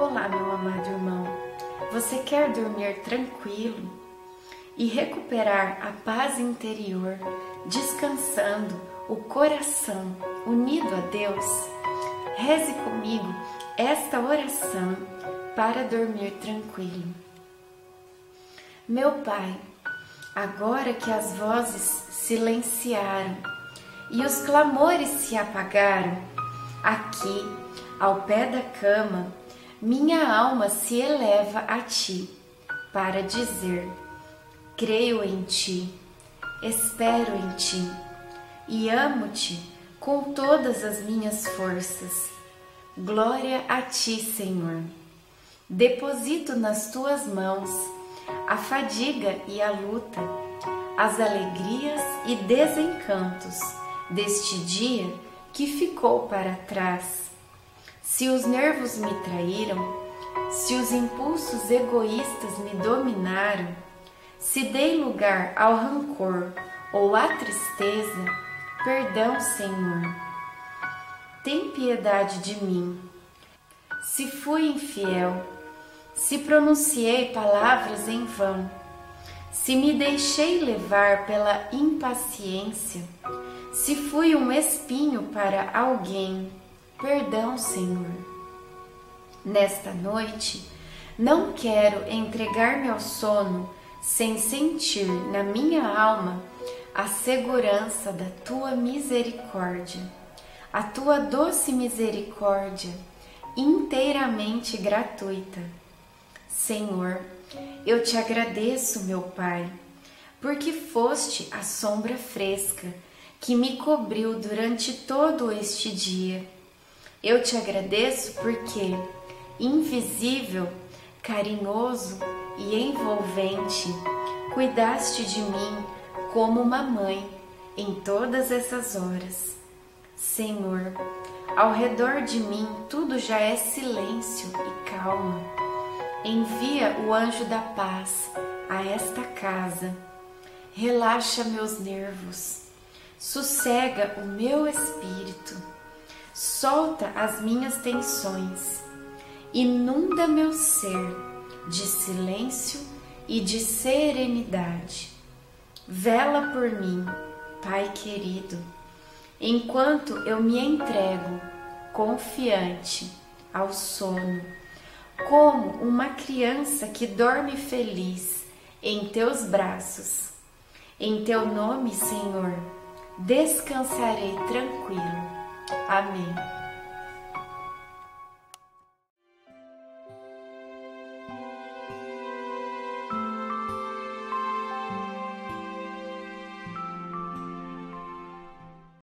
Olá, meu amado irmão. Você quer dormir tranquilo e recuperar a paz interior, descansando o coração unido a Deus? Reze comigo esta oração para dormir tranquilo. Meu Pai, agora que as vozes silenciaram e os clamores se apagaram, aqui, ao pé da cama, minha alma se eleva a Ti para dizer: creio em Ti, espero em Ti e amo-Te com todas as minhas forças. Glória a Ti, Senhor. Deposito nas Tuas mãos a fadiga e a luta, as alegrias e desencantos deste dia que ficou para trás. Se os nervos me traíram, se os impulsos egoístas me dominaram, se dei lugar ao rancor ou à tristeza, perdão, Senhor. Tem piedade de mim. Se fui infiel, se pronunciei palavras em vão, se me deixei levar pela impaciência, se fui um espinho para alguém, perdão, Senhor. Nesta noite, não quero entregar-me ao sono sem sentir na minha alma a segurança da Tua misericórdia, a Tua doce misericórdia, inteiramente gratuita. Senhor, eu Te agradeço, meu Pai, porque foste a sombra fresca que me cobriu durante todo este dia. Eu Te agradeço porque, invisível, carinhoso e envolvente, cuidaste de mim como uma mãe em todas essas horas. Senhor, ao redor de mim tudo já é silêncio e calma. Envia o anjo da paz a esta casa. Relaxa meus nervos, sossega o meu espírito. Solta as minhas tensões, inunda meu ser de silêncio e de serenidade. Vela por mim, Pai querido, enquanto eu me entrego confiante ao sono, como uma criança que dorme feliz em Teus braços. Em Teu nome, Senhor, descansarei tranquilo. Amém.